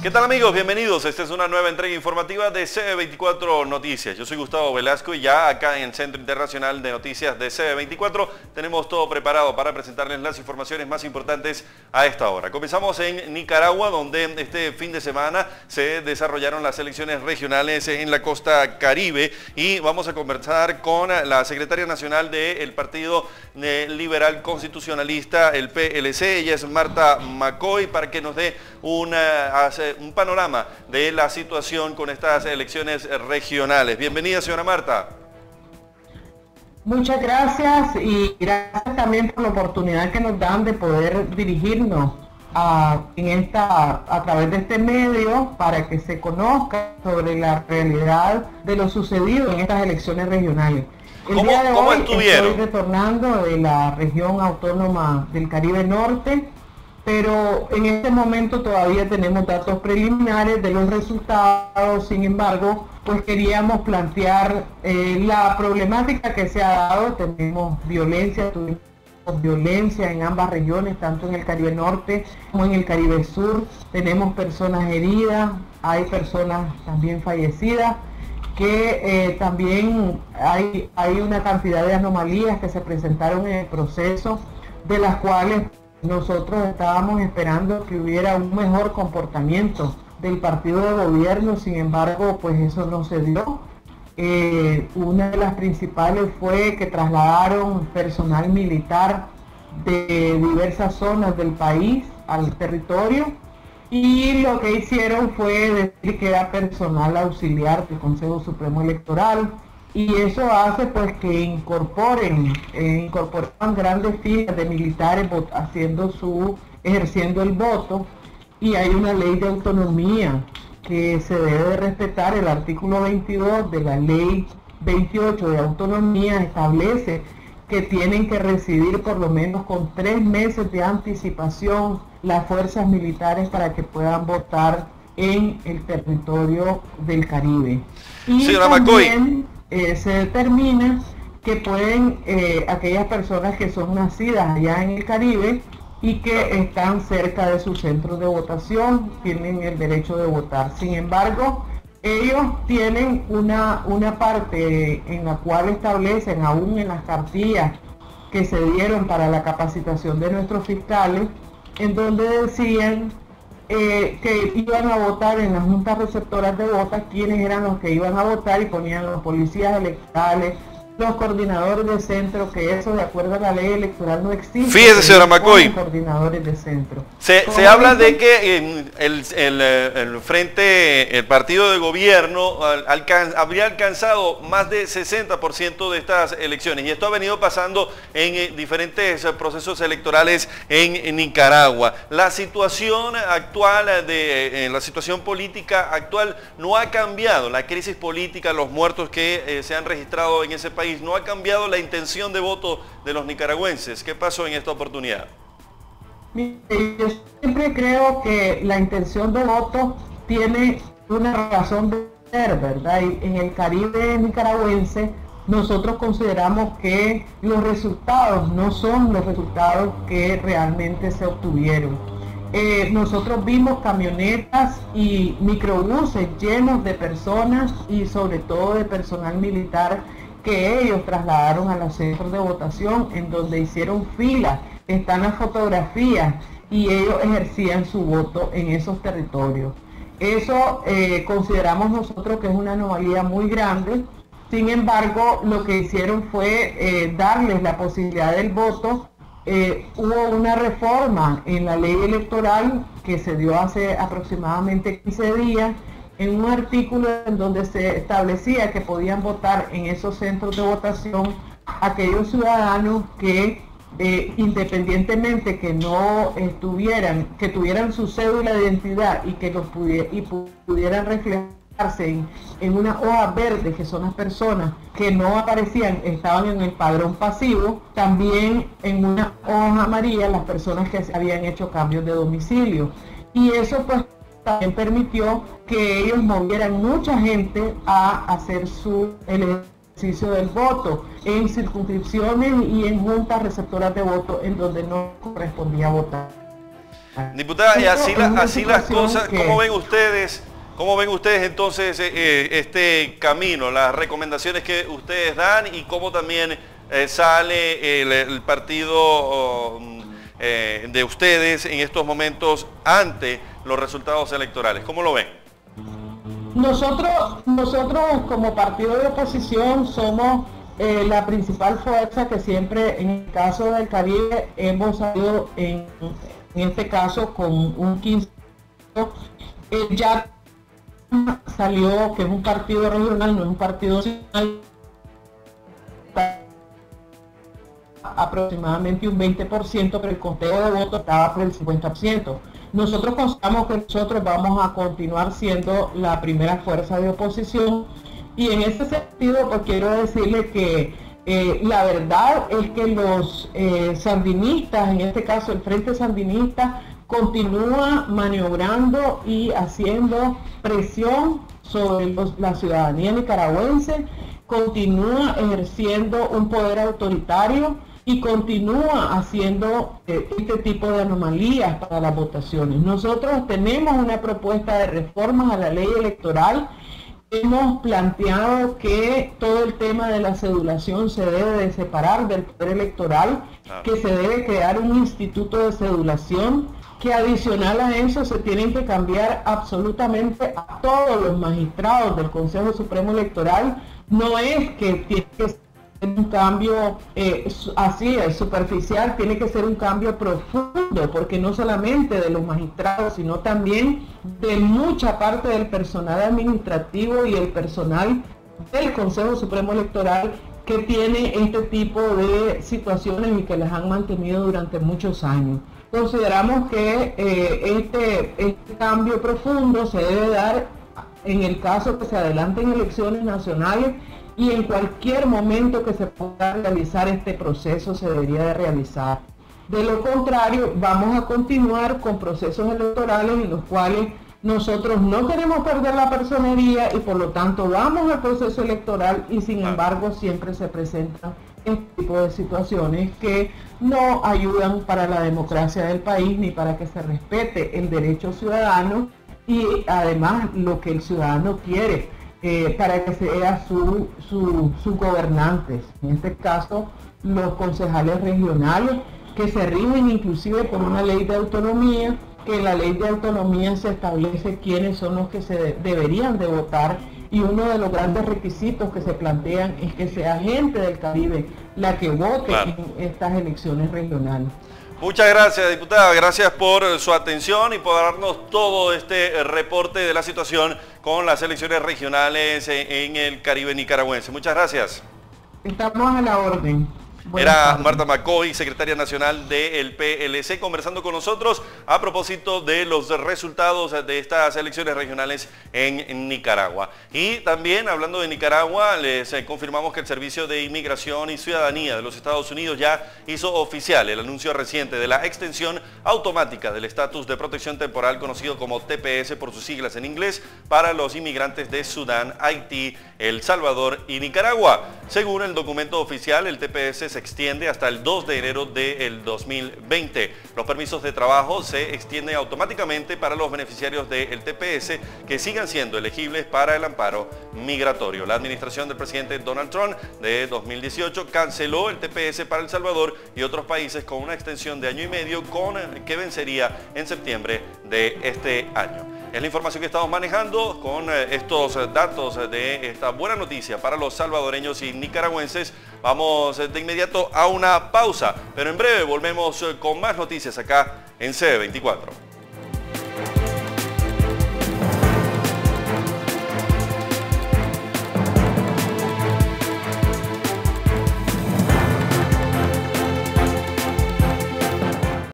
¿Qué tal amigos? Bienvenidos. Esta es una nueva entrega informativa de CB24 Noticias. Yo soy Gustavo Velasco y ya acá en el Centro Internacional de Noticias de CB24 tenemos todo preparado para presentarles las informaciones más importantes a esta hora. Comenzamos en Nicaragua, donde este fin de semana se desarrollaron las elecciones regionales en la costa Caribe y vamos a conversar con la secretaria nacional del Partido Liberal Constitucionalista, el PLC. Ella es Marta McCoy, para que nos dé un panorama de la situación con estas elecciones regionales. Bienvenida, señora Marta. Muchas gracias y gracias también por la oportunidad que nos dan de poder dirigirnos a través de este medio para que se conozca sobre la realidad de lo sucedido en estas elecciones regionales. El día de hoy estoy retornando de la región autónoma del Caribe Norte, pero en este momento todavía tenemos datos preliminares de los resultados. Sin embargo, pues queríamos plantear la problemática que se ha dado. Tuvimos violencia en ambas regiones, tanto en el Caribe Norte como en el Caribe Sur. Tenemos personas heridas, hay personas también fallecidas, que también hay una cantidad de anomalías que se presentaron en el proceso, de las cuales nosotros estábamos esperando que hubiera un mejor comportamiento del partido de gobierno. Sin embargo, pues eso no se dio. Una de las principales fue que trasladaron personal militar de diversas zonas del país al territorio, y lo que hicieron fue decir que era personal auxiliar del Consejo Supremo Electoral, y eso hace pues que incorporan grandes filas de militares ejerciendo el voto, y hay una ley de autonomía que se debe de respetar. El artículo 22 de la ley 28 de autonomía establece que tienen que recibir por lo menos con 3 meses de anticipación las fuerzas militares para que puedan votar en el territorio del Caribe. Y señora también se determina que pueden aquellas personas que son nacidas allá en el Caribe y que están cerca de sus centros de votación tienen el derecho de votar. Sin embargo, ellos tienen una parte en la cual establecen, aún en las cartillas que se dieron para la capacitación de nuestros fiscales, en donde decían que iban a votar en las juntas receptoras de votos quiénes eran los que iban a votar, y ponían los policías electorales, los coordinadores de centro, que eso de acuerdo a la ley electoral no existe. Fíjese, señora McCoy, coordinadores de centro. Se habla de que el partido de gobierno habría alcanzado más de 60% de estas elecciones, y esto ha venido pasando en diferentes procesos electorales en Nicaragua. La situación actual, la situación política actual no ha cambiado. La crisis política, los muertos que se han registrado en ese país, no ha cambiado la intención de voto de los nicaragüenses. ¿Qué pasó en esta oportunidad? Yo siempre creo que la intención de voto tiene una razón de ser, ¿verdad? Y en el Caribe nicaragüense nosotros consideramos que los resultados no son los resultados que realmente se obtuvieron. Nosotros vimos camionetas y microbuses llenos de personas y sobre todo de personal militar que ellos trasladaron a los centros de votación, en donde hicieron fila. Están las fotografías y ellos ejercían su voto en esos territorios. Eso consideramos nosotros que es una anomalía muy grande. Sin embargo, lo que hicieron fue darles la posibilidad del voto. Hubo una reforma en la ley electoral que se dio hace aproximadamente 15 días, en un artículo en donde se establecía que podían votar en esos centros de votación aquellos ciudadanos que independientemente que no que tuvieran su cédula de identidad y que pudieran reflejarse en una hoja verde, que son las personas que no aparecían, estaban en el padrón pasivo, también en una hoja amarilla las personas que habían hecho cambios de domicilio. Y eso pues también permitió que ellos movieran mucha gente a hacer el ejercicio del voto en circunscripciones y en juntas receptoras de voto en donde no correspondía votar. Diputada, y así las cosas, que... ¿cómo ven ustedes entonces este camino, las recomendaciones que ustedes dan y cómo también sale el partido de ustedes en estos momentos ante los resultados electorales? ¿Cómo lo ven? Nosotros como partido de oposición somos la principal fuerza que siempre en el caso del Caribe hemos salido en este caso con un 15%. Ya salió que es un partido regional, no es un partido nacional, aproximadamente un 20%, pero el conteo de votos estaba por el 50%. Nosotros consideramos que nosotros vamos a continuar siendo la primera fuerza de oposición, y en ese sentido pues quiero decirle que la verdad es que los sandinistas, en este caso el Frente Sandinista, continúa maniobrando y haciendo presión sobre la ciudadanía nicaragüense, continúa ejerciendo un poder autoritario y continúa haciendo este tipo de anomalías para las votaciones. Nosotros tenemos una propuesta de reformas a la ley electoral. Hemos planteado que todo el tema de la cedulación se debe de separar del poder electoral, que se debe crear un instituto de cedulación, que adicional a eso se tienen que cambiar absolutamente a todos los magistrados del Consejo Supremo Electoral. No es que tiene que ser un cambio así, superficial, tiene que ser un cambio profundo, porque no solamente de los magistrados, sino también de mucha parte del personal administrativo y el personal del Consejo Supremo Electoral, que tiene este tipo de situaciones y que las han mantenido durante muchos años. Consideramos que este cambio profundo se debe dar en el caso que se adelanten elecciones nacionales, y en cualquier momento que se pueda realizar este proceso se debería de realizar. De lo contrario, vamos a continuar con procesos electorales en los cuales nosotros no queremos perder la personería y por lo tanto vamos al proceso electoral, y sin embargo siempre se presentan este tipo de situaciones que no ayudan para la democracia del país ni para que se respete el derecho ciudadano y además lo que el ciudadano quiere para que sea sus gobernantes. En este caso, los concejales regionales, que se rigen inclusive por una ley de autonomía, que en la ley de autonomía se establece quiénes son los que se deberían de votar, y uno de los grandes requisitos que se plantean es que sea gente del Caribe la que vote en estas elecciones regionales. Muchas gracias, diputada. Gracias por su atención y por darnos todo este reporte de la situación con las elecciones regionales en el Caribe nicaragüense. Muchas gracias. Estamos a la orden. Era Marta McCoy, secretaria nacional del PLC, conversando con nosotros a propósito de los resultados de estas elecciones regionales en Nicaragua. Y también, hablando de Nicaragua, les confirmamos que el Servicio de Inmigración y Ciudadanía de los Estados Unidos ya hizo oficial el anuncio reciente de la extensión automática del estatus de protección temporal, conocido como TPS por sus siglas en inglés, para los inmigrantes de Sudán, Haití, El Salvador y Nicaragua. Según el documento oficial, el TPS se extiende hasta el 2 de enero del 2020. Los permisos de trabajo se extienden automáticamente para los beneficiarios del TPS que sigan siendo elegibles para el amparo migratorio. La administración del presidente Donald Trump de 2018 canceló el TPS para El Salvador y otros países con una extensión de año y medio que vencería en septiembre de este año. Es la información que estamos manejando con estos datos de esta buena noticia para los salvadoreños y nicaragüenses. Vamos de inmediato a una pausa, pero en breve volvemos con más noticias acá en CB24.